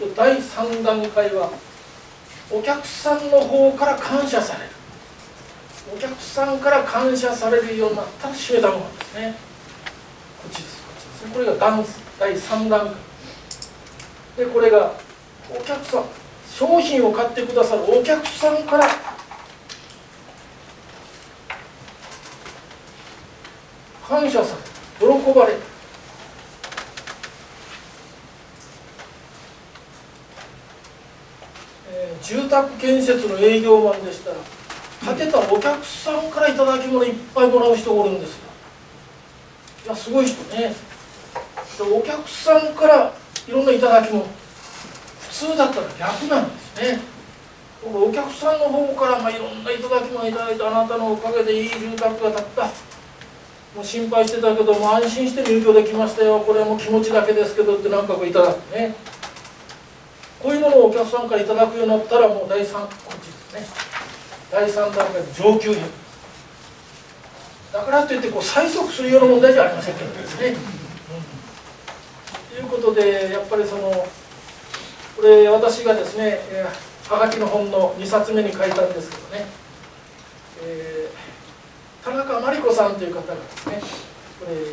第3段階はお客さんの方から感謝される。お客さんから感謝されるようになったら締めたものなんですね。こっちです、こっちですね。これが第3段階で、これがお客さん、商品を買ってくださるお客さんから感謝される、喜ばれる。住宅建設の営業マンでしたら、建てたお客さんから頂き物いっぱいもらう人がおるんですよ。いや、すごい人ね。お客さんからいろんな頂き物、普通だったら逆なんですね。お客さんの方からいろんな頂き物いただいて、あなたのおかげでいい住宅が建った、もう心配してたけども安心して入居できましたよ、これはもう気持ちだけですけどってなんかこういただくね。こういうものをお客さんからいただくようになったら、もう第3、こっちですね、第3段階の上級品だからといって催促するような問題じゃありませんけどですね。ということで、やっぱりこれ私がですね、はがきの本の2冊目に書いたんですけどね、田中真理子さんという方がですね、これ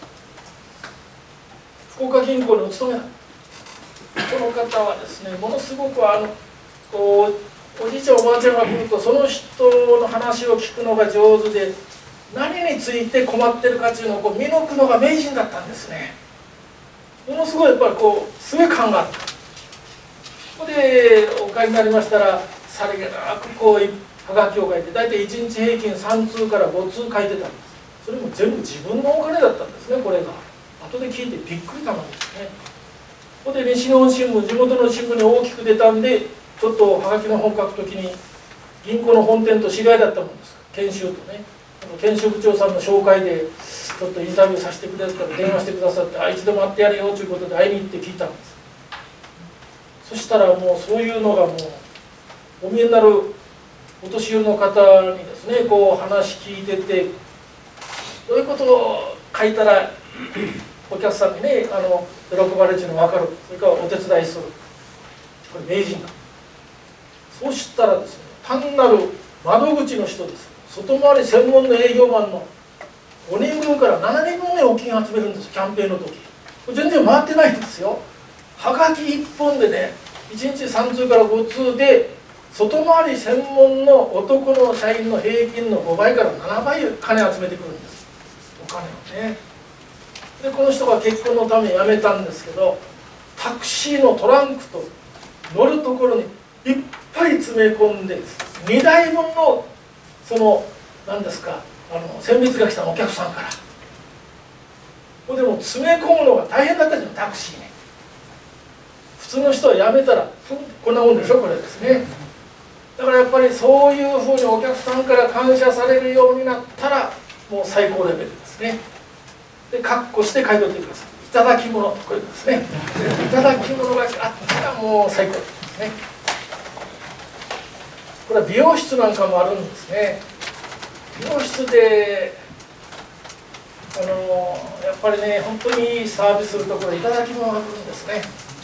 福岡銀行にお勤めだ。この方はですね、ものすごくおじいちゃんおばあちゃんが来るとその人の話を聞くのが上手で、何について困ってるかっていうのを見抜くのが名人だったんですね。ものすごいやっぱりすごい勘があった。ここでお買いになりましたら、さりげなくはがきを書いて、大体1日平均3通から5通書いてたんです。それも全部自分のお金だったんですね。これが後で聞いてびっくりたまんですね。ここで西日本新聞、地元の新聞に大きく出たんで、ちょっとはがきの本書くときに銀行の本店と知り合いだったもんですから、研修とね、研修部長さんの紹介でちょっとインタビューさせてくれるから電話してくださって、あいつでも会ってやるよということで会いに行って聞いたんです。そしたらもうそういうのがもうお見えになるお年寄りの方にですね、話聞いてて、どういうことを書いたらお客さんにね喜ばれるというのが分かる、それからお手伝いする、これ名人だ。そしたらですね、単なる窓口の人です、外回り専門の営業マンの5人分から7人分でお金集めるんです、キャンペーンの時。これ全然回ってないんですよ。はがき1本でね、1日3通から5通で、外回り専門の男の社員の平均の5倍から7倍金集めてくるんです、お金をね。でこの人が結婚のために辞めたんですけど、タクシーのトランクと乗るところにいっぱい詰め込んで、2台分の何ですか、選別が来たお客さんから、これでも詰め込むのが大変だったじゃん、タクシーに。普通の人は辞めたらこんなもんでしょ、これですね。だからやっぱりそういうふうにお客さんから感謝されるようになったら、もう最高レベルですね。で括弧して書いておいてください。いただき物、これですね。いただき物があったらもう最高ですね。これは美容室なんかもあるんですね。美容室でやっぱりね、本当にいいサービスするところ、いただき物が来るんですね。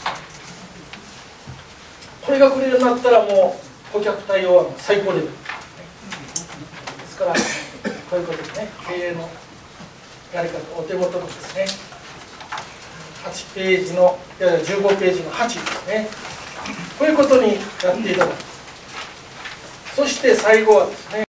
これが来るようになったら、もう顧客対応は最高レベルですから、こういうことでね、経営のやり方、お手元のですね、8ページの、15ページの8ですね、こういうことにやっていただく。そして最後はですね、